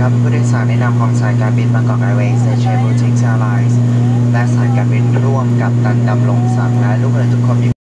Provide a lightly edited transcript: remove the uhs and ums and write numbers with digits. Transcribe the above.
รับผู้โดยสารในนามของสายการบินบางกอกแอร์เวย์เซเชบูติกแอร์ไลน์และสายการบินร่วมกับตันดำรงศักดิ์และลูกเรือทุกคน